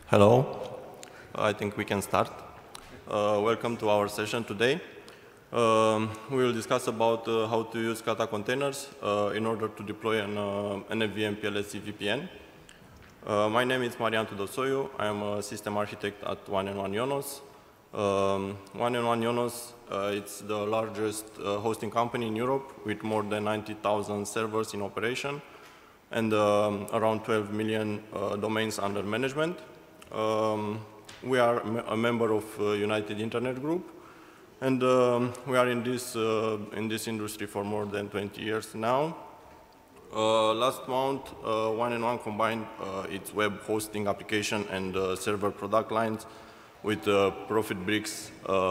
Hello, I think we can start. Welcome to our session today. We will discuss about how to use Kata Containers in order to deploy an NFV MPLS-EVPN. My name is Marian Tudosoiu. I am a system architect at 1&1 Ionos. 1&1 Ionos, it's the largest hosting company in Europe with more than 90,000 servers in operation and around 12 million domains under management. We are a member of United Internet Group, and we are in this industry for more than 20 years now. Last month, 1&1 combined its web hosting application and server product lines with ProfitBricks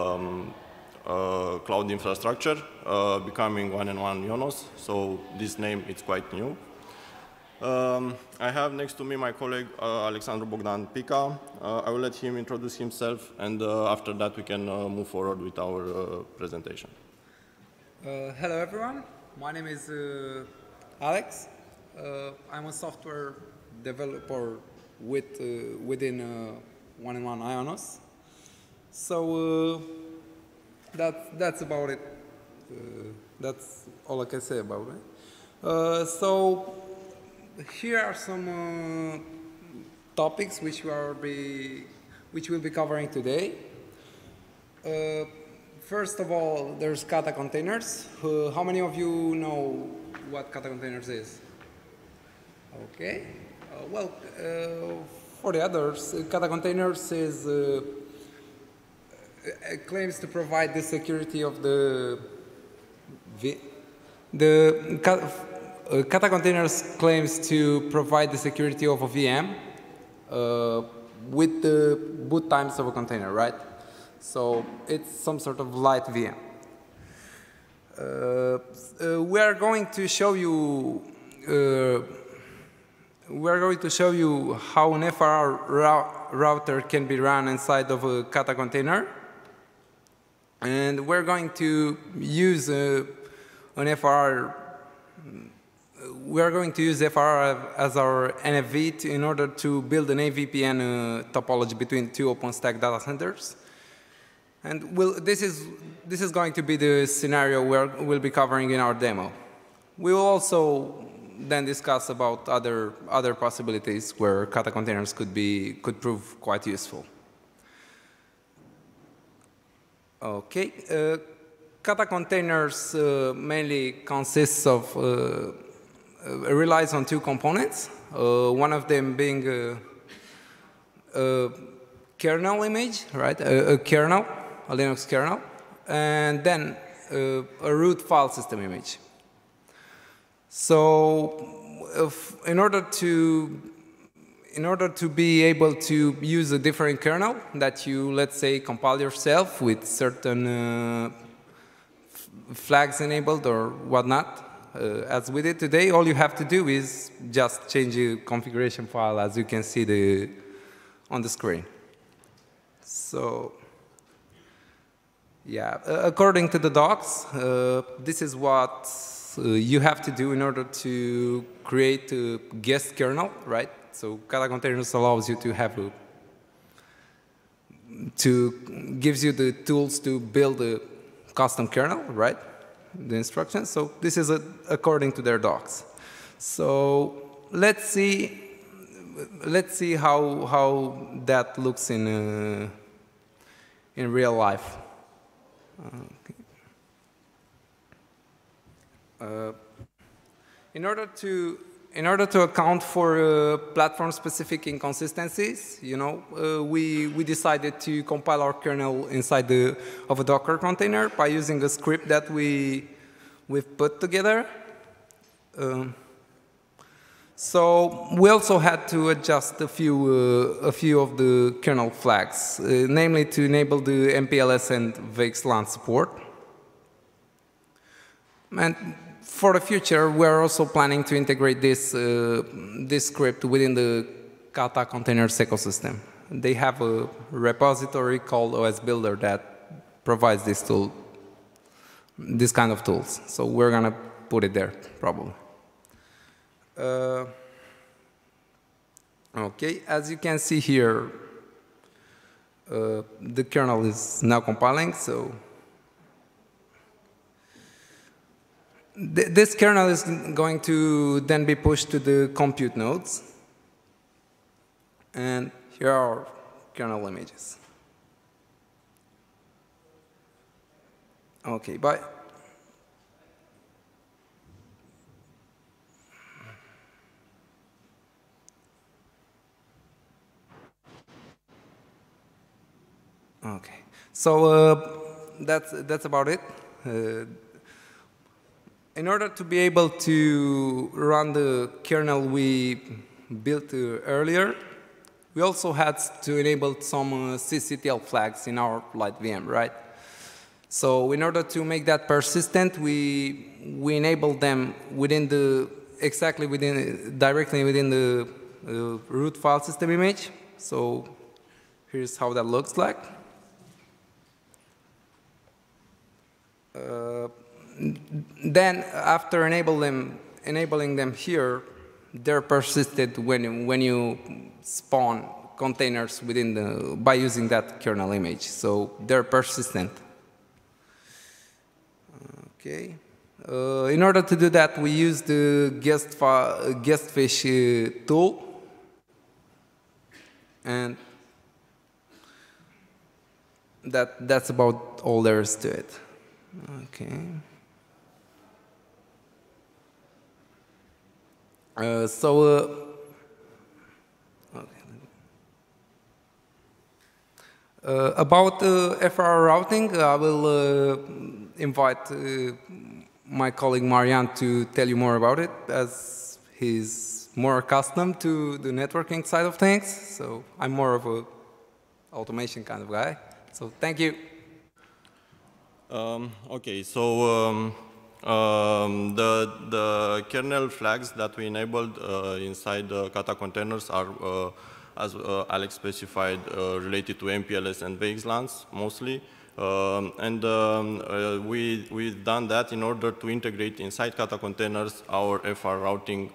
cloud infrastructure, becoming 1&1 Ionos. So this name is quite new. I have next to me my colleague Alexandru Bogdan Pica. I will let him introduce himself, and after that we can move forward with our presentation. Hello everyone, my name is Alex. I'm a software developer within 1&1 Ionos. So that's about it. That's all I can say about it. So here are some topics which we'll be covering today. First of all, there's Kata Containers. How many of you know what Kata Containers is? Okay. Well, for the others, Kata Containers claims to provide the security of Kata Containers claims to provide the security of a VM with the boot times of a container, right? So it's some sort of light VM. We are going to show you how an FRRouter can be run inside of a Kata container, and we're going to use an FRR. We are going to use FRR as our NFV in order to build an EVPN topology between two OpenStack data centers. And this is going to be the scenario we'll be covering in our demo. We will also then discuss about other possibilities where Kata containers could prove quite useful. Okay, Kata containers mainly consists of relies on two components, one of them being a kernel image, right? A kernel, a Linux kernel, and then a root file system image. So in order to be able to use a different kernel that you, let's say, compile yourself with certain flags enabled or whatnot, as we did today, all you have to do is just change the configuration file, as you can see on the screen. So, yeah, according to the docs, this is what you have to do in order to create a guest kernel, right? So Kata Containers allows you to have gives you the tools to build a custom kernel, right? The instructions. So this is according to their docs. So let's see how that looks in real life. Okay. In order to account for platform-specific inconsistencies, we decided to compile our kernel inside of a Docker container by using a script that we've put together. So we also had to adjust a few of the kernel flags, namely to enable the MPLS and VXLAN support. And for the future, we're also planning to integrate this script within the Kata Containers ecosystem. They have a repository called OS Builder that provides this kind of tools. So we're going to put it there, probably. Okay, as you can see here, The kernel is now compiling, so this kernel is going to then be pushed to the compute nodes. And here are our kernel images. Okay, bye. Okay, so that's about it. In order to be able to run the kernel we built earlier, we also had to enable some sysctl flags in our light VM, right? So in order to make that persistent, we enabled them within the directly within the root file system image. So here's how that looks like. Then after enabling them here, they're persisted when you spawn containers within by using that kernel image. So they're persistent. Okay. In order to do that, we use the guestfish tool, and that's about all there is to it. Okay. About FRRouting, I will invite my colleague Marian to tell you more about it, as he's more accustomed to the networking side of things. So I'm more of a automation kind of guy. So thank you. Okay, so the kernel flags that we enabled inside Kata containers are, as Alex specified, related to MPLS and VXLANs mostly. We've done that in order to integrate inside Kata containers our FRRouting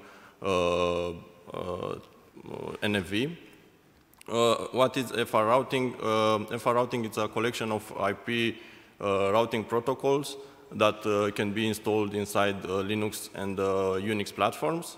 NFV. What is FRRouting? FRRouting is a collection of IP routing protocols that can be installed inside Linux and Unix platforms.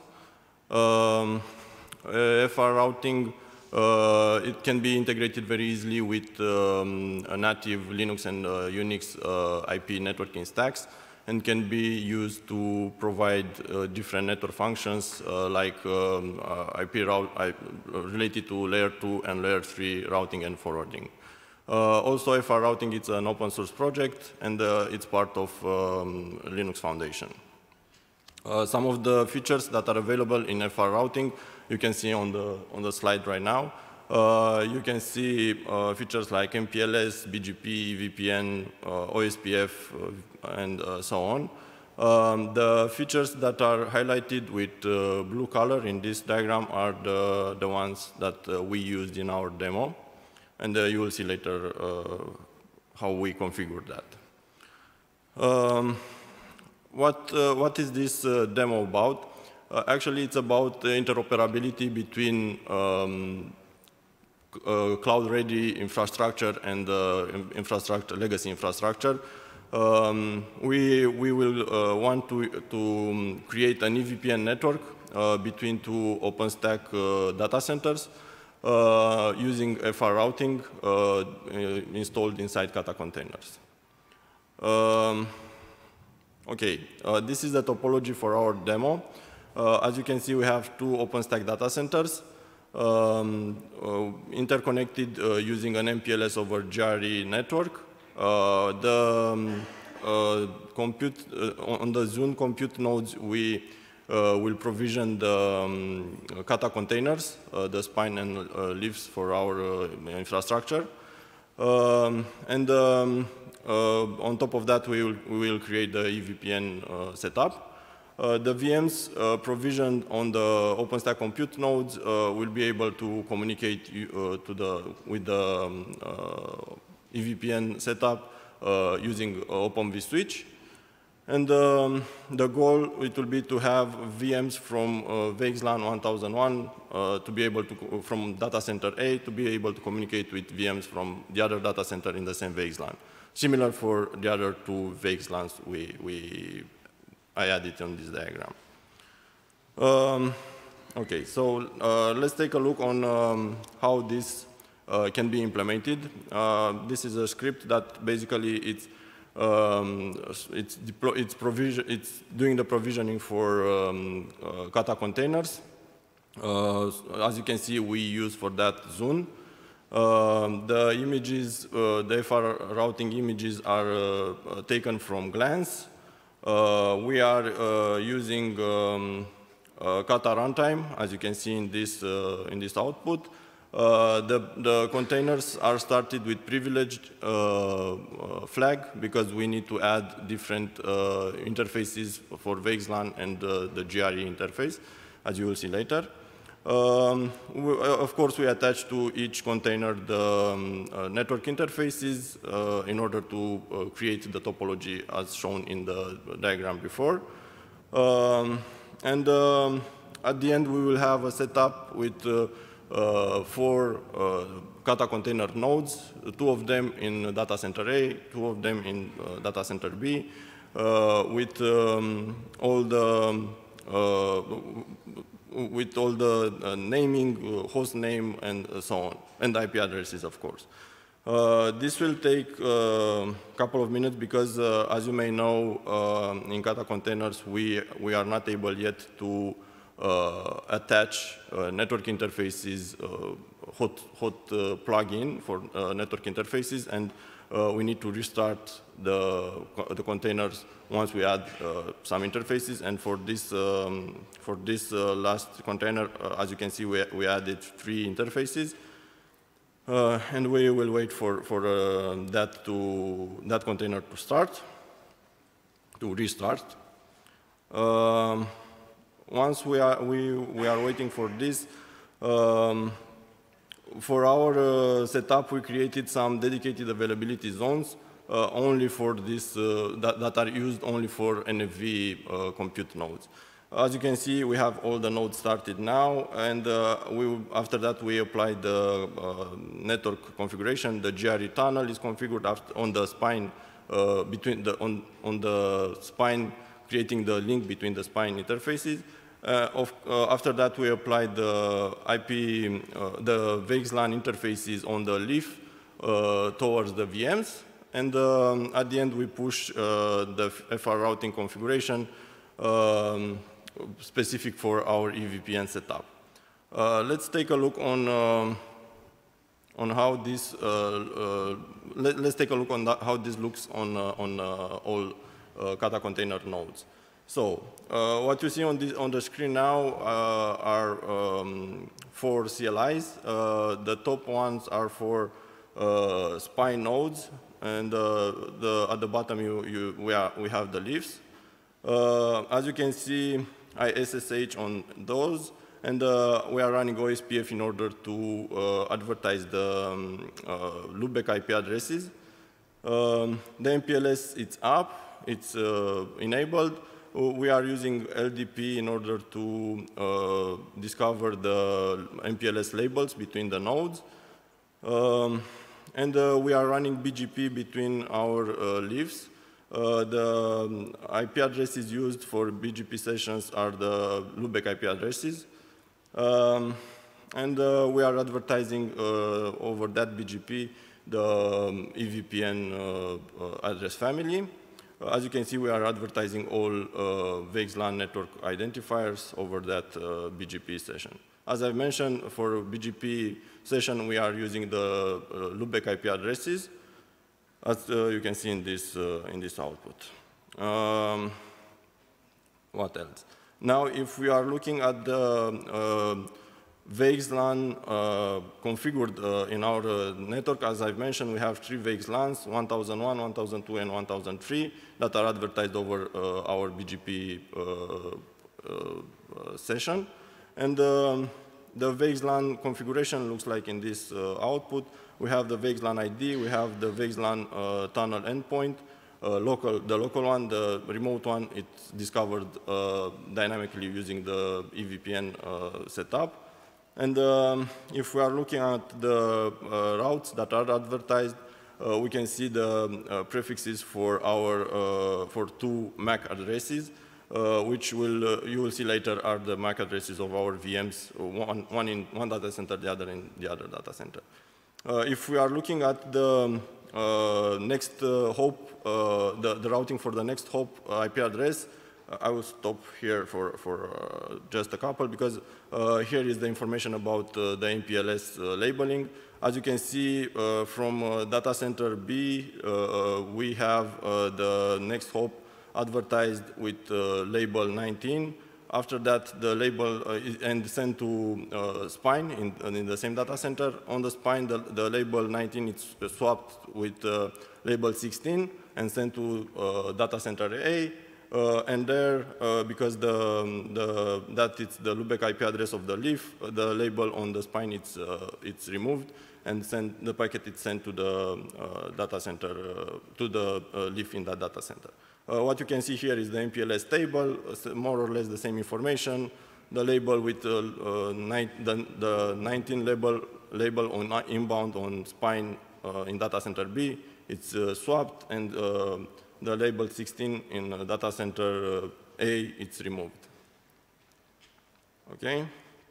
FRRouting, it can be integrated very easily with a native Linux and Unix IP networking stacks, and can be used to provide different network functions like IP route related to layer 2 and layer 3 routing and forwarding. Also, FRRouting is an open source project, and it's part of Linux Foundation. Some of the features that are available in FRRouting you can see on the slide right now. You can see features like MPLS, BGP, EVPN, OSPF, and so on. The features that are highlighted with blue color in this diagram are the ones that we used in our demo. And you will see later how we configured that. What is this demo about? Actually, it's about interoperability between cloud-ready infrastructure and legacy infrastructure. We will want to create an EVPN network between two OpenStack data centers using FRRouting installed inside Kata containers. Okay, this is the topology for our demo. As you can see, we have two OpenStack data centers interconnected using an MPLS over GRE network. On the Zune compute nodes, we will provision the Kata containers, the spine and leaves for our infrastructure. On top of that, we will create the EVPN setup. The VMs provisioned on the OpenStack compute nodes will be able to communicate with the EVPN setup using Open vSwitch. And the goal, it will be to have VMs from VXLAN 1001 to be able to, from data center A, to be able to communicate with VMs from the other data center in the same VXLAN. Similar for the other two VXLANs I added on this diagram. Okay, so let's take a look on how this can be implemented. This is a script that basically it's doing the provisioning for Kata containers. As you can see, we use for that Zune. The images, the FRRouting images are taken from Glance. We are using Kata runtime, as you can see in this output. The containers are started with privileged flag because we need to add different interfaces for VXLAN and the GRE interface, as you will see later. Of course, we attach to each container the network interfaces in order to create the topology as shown in the diagram before. And at the end, we will have a setup with 4 Kata container nodes, 2 of them in data center A, 2 of them in data center B, with all the naming, host name, and so on, and IP addresses, of course. This will take a couple of minutes because, as you may know, in Kata containers, we are not able yet to attach network interfaces, hot plugin for network interfaces, and we need to restart the containers once we add some interfaces. And for this last container, as you can see, we added 3 interfaces. And we will wait for that container to start, to restart. Once we are waiting for this, for our setup, we created some dedicated availability zones only for this that are used only for NFV compute nodes. As you can see, we have all the nodes started now, and after that we applied the network configuration. The GRE tunnel is configured on the spine on the spine, creating the link between the spine interfaces. After that, we applied the the VXLAN interfaces on the leaf towards the VMs, and at the end we push the FRRouting configuration specific for our EVPN setup. Let's take a look on how this let's take a look on how this looks on all Kata container nodes. So what you see on the screen now are 4 CLIs. The top ones are for spine nodes, and at the bottom we have the leaves. As you can see, I SSH on those, and we are running OSPF in order to advertise the loopback IP addresses. The MPLS, it's up, it's enabled. We are using LDP in order to discover the MPLS labels between the nodes. And we are running BGP between our leaves. The IP addresses used for BGP sessions are the loopback IP addresses. And we are advertising over that BGP the EVPN address family. As you can see, we are advertising all VXLAN network identifiers over that BGP session. As I mentioned, for BGP session, we are using the loopback IP addresses, as you can see in this output. What else? Now, if we are looking at the VXLAN configured in our network, as I've mentioned, we have 3 VXLANs, 1001, 1002, and 1003, that are advertised over our BGP session. And the VXLAN configuration looks like in this output. We have the VXLAN ID, we have the VXLAN tunnel endpoint, the local one, the remote one, it's discovered dynamically using the EVPN setup. And if we are looking at the routes that are advertised, we can see the prefixes for our for 2 MAC addresses, which you will see later are the MAC addresses of our VMs, one in one data center, the other in the other data center. If we are looking at the next hop, the routing for the next hop IP address, I will stop here for just a couple, because here is the information about the MPLS labeling. As you can see from data center B, we have the next hop advertised with label 19. After that, the label and sent to spine in the same data center. On the spine, the label 19 is swapped with label 16 and sent to data center A. And there, because that is the loopback IP address of the leaf, the label on the spine it's removed, and the packet is sent to the data center, to the leaf in that data center. What you can see here is the MPLS table, more or less the same information. The label with the 19 label on inbound on spine in data center B, it's swapped, and the label 16 in data center A, it's removed. Okay.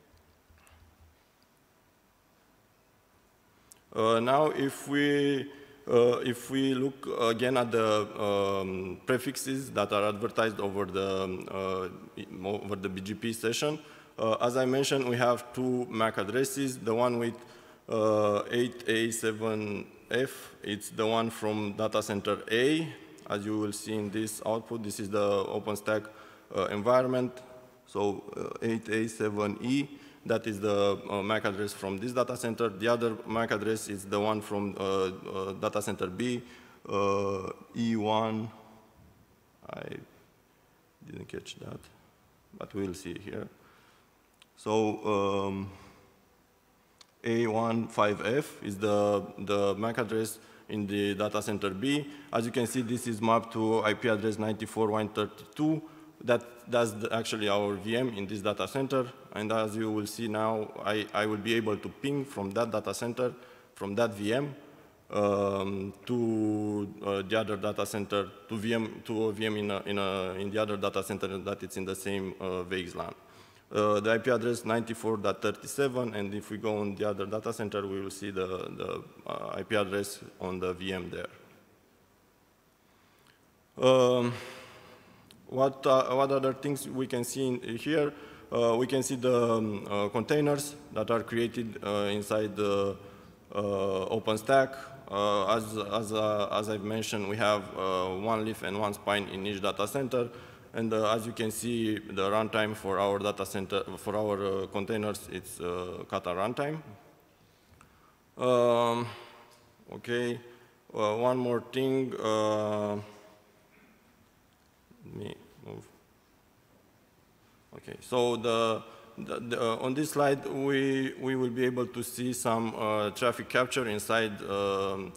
Now, if we look again at the prefixes that are advertised over the BGP session, as I mentioned, we have 2 MAC addresses. The one with 8A7F, it's the one from data center A. As you will see in this output, this is the OpenStack environment. So 8A7E, that is the MAC address from this data center. The other MAC address is the one from data center B, E1. I didn't catch that, but we'll see here. So A15F is the MAC address in the data center B. As you can see, this is mapped to IP address 94.132. That's actually our VM in this data center. And as you will see now, I will be able to ping from that data center, from that VM, to the other data center, to a VM in the other data center that it's in the same VXLAN. The IP address 94.37, and if we go on the other data center, we will see the IP address on the VM there. What other things we can see here? We can see the containers that are created inside the OpenStack. As I've mentioned, we have 1 leaf and 1 spine in each data center. And as you can see, the runtime for our data center, for our containers, it's Kata runtime. Okay, one more thing. Let me move. Okay, so on this slide, we will be able to see some traffic capture inside on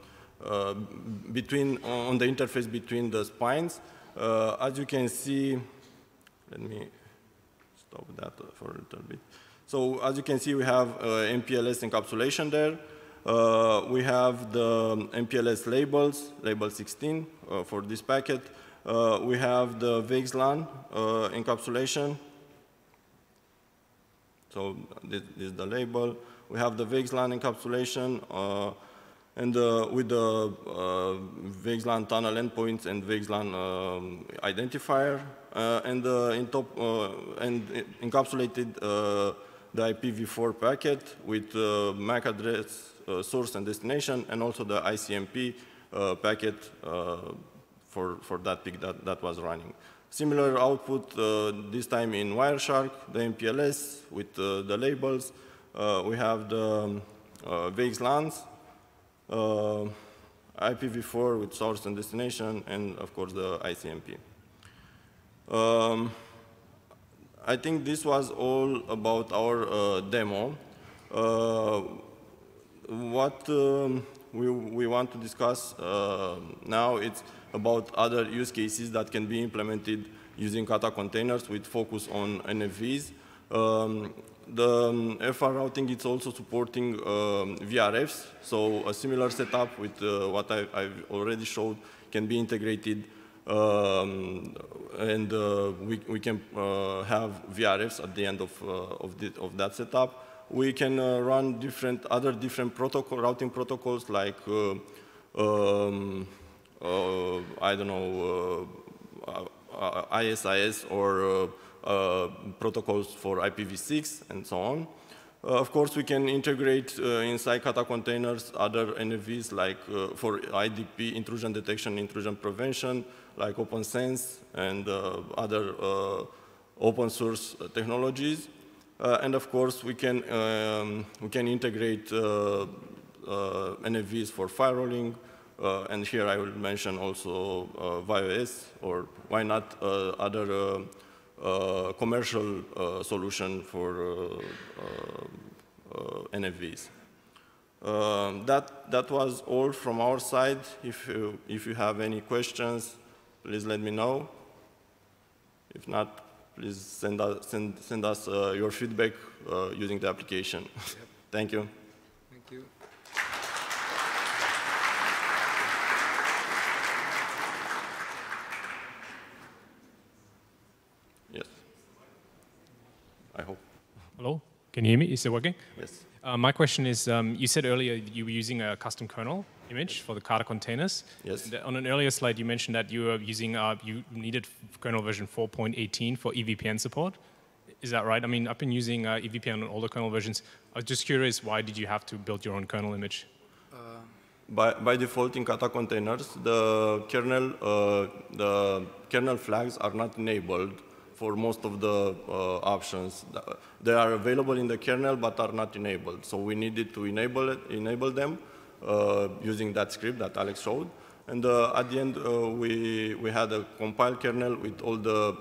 the interface between the spines. As you can see, let me stop that for a little bit. So as you can see, we have MPLS encapsulation there. We have the MPLS labels, label 16 for this packet. We have the VXLAN encapsulation. So this is the label. We have the VXLAN encapsulation. And with the VXLAN tunnel endpoints and VXLAN identifier, and encapsulated the IPv4 packet with MAC address, source and destination, and also the ICMP packet for that PIC that was running. Similar output, this time in Wireshark, the MPLS with the labels. We have the VXLANs, IPv4 with source and destination, and of course the ICMP. I think this was all about our demo. What we want to discuss now, it's about other use cases that can be implemented using Kata containers with focus on NFVs. The FRRouting is also supporting VRFs, so a similar setup with what I've already showed can be integrated, and we can have VRFs at the end of that setup. We can run other different routing protocols like I don't know, ISIS or protocols for IPv6 and so on. Of course, we can integrate inside Kata containers other NFVs like for IDP, intrusion detection, intrusion prevention, like OpenSense and other open source technologies. And of course, we can integrate NFVs for FRRouting, and here I will mention also VIOS, or why not other commercial solution for NFVs. That was all from our side. If you have any questions, please let me know. If not, please send us your feedback using the application. Yep. Thank you. Thank you. Yes. I hope. Hello, can you hear me? Is it working? Yes. My question is, you said earlier you were using a custom kernel image for the Kata containers. Yes. And on an earlier slide, you mentioned that you were using, you needed kernel version 4.18 for EVPN support. Is that right? I mean, I've been using EVPN on all the kernel versions. I was just curious, why did you have to build your own kernel image? By default in Kata containers, the kernel flags are not enabled for most of the options. They are available in the kernel, but are not enabled. So we needed to enable them using that script that Alex showed. And at the end, we had a compiled kernel with all the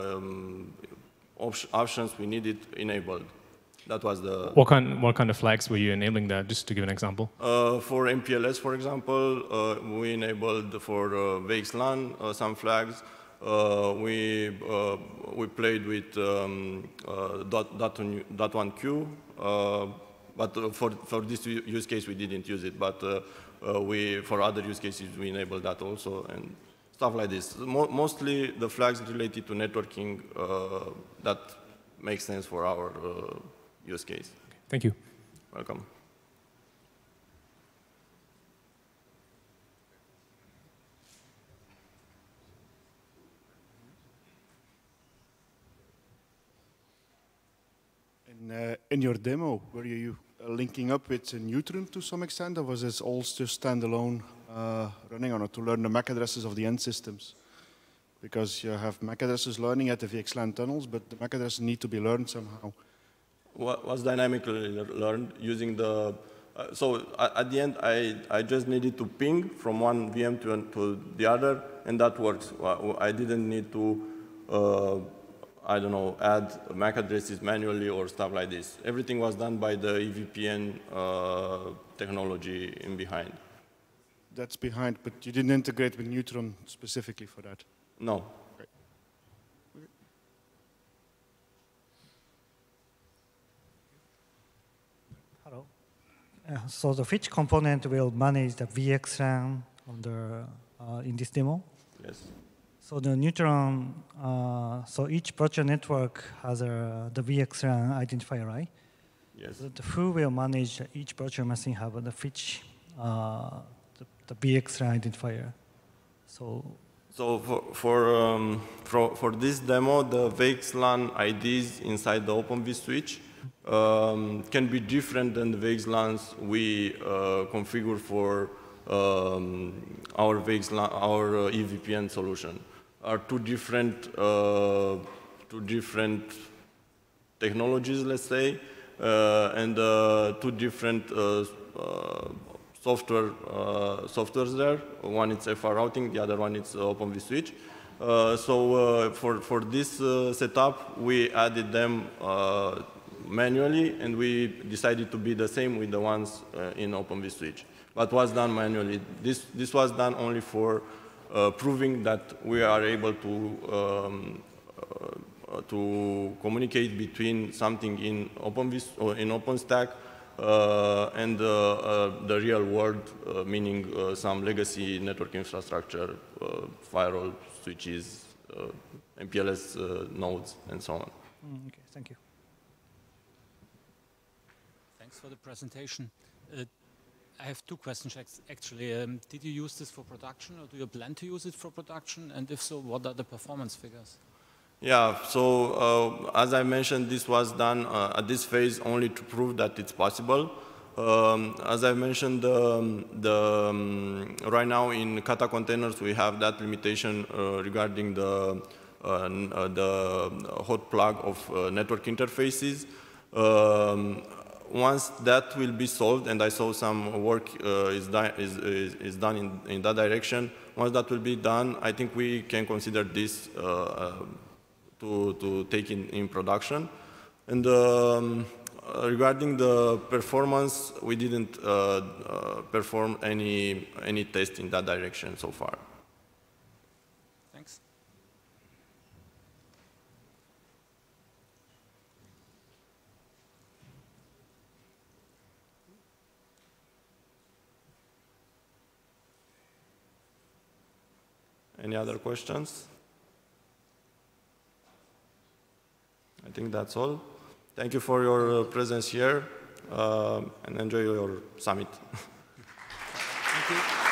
options we needed enabled. That was the... What kind of flags were you enabling there, just to give an example? For MPLS, for example, we enabled for VXLAN some flags. We played with .1Q, but for this use case we didn't use it. But for other use cases we enabled that also and stuff like this. Mostly the flags related to networking that makes sense for our use case. Thank you. Welcome. In your demo, were you linking up with Neutron to some extent, or was this all just standalone running on it to learn the MAC addresses of the end systems? Because you have MAC addresses learning at the VXLAN tunnels, but the MAC addresses need to be learned somehow. Was dynamically learned using the... so at the end, I just needed to ping from one VM to the other, and that works. I didn't need to, I don't know, add MAC addresses manually or stuff like this. Everything was done by the EVPN technology in behind. That's behind, but you didn't integrate with Neutron specifically for that? No. Okay. Hello. So the which component will manage the VXLAN on the, in this demo? Yes. So the Neutron, so each virtual network has the VXLAN identifier, right? Yes. So who will manage each virtual machine have the which, the VXLAN identifier? So for this demo, the VXLAN IDs inside the OpenV switch can be different than the VXLANs we configure for our VXLAN, our EVPN solution. Are two different technologies, let's say, and two different softwares there. One is FRRouting, the other one is OpenV switch. So for this setup, we added them manually, and we decided to be the same with the ones in Open vSwitch. But was done manually. This was done only for proving that we are able to communicate between something in OpenStack and the real world, meaning some legacy network infrastructure, firewall switches, MPLS nodes, and so on. Okay, thank you. Thanks for the presentation. I have two questions actually. Did you use this for production, or do you plan to use it for production? And if so, what are the performance figures? Yeah, so as I mentioned, this was done at this phase only to prove that it's possible. As I mentioned, right now in Kata Containers we have that limitation regarding the hot plug of network interfaces. Once that will be solved, and I saw some work is done in that direction, once that will be done, I think we can consider this to take in production. And regarding the performance, we didn't perform any test in that direction so far. Thanks. Any other questions? I think that's all. Thank you for your presence here and enjoy your summit. Thank you.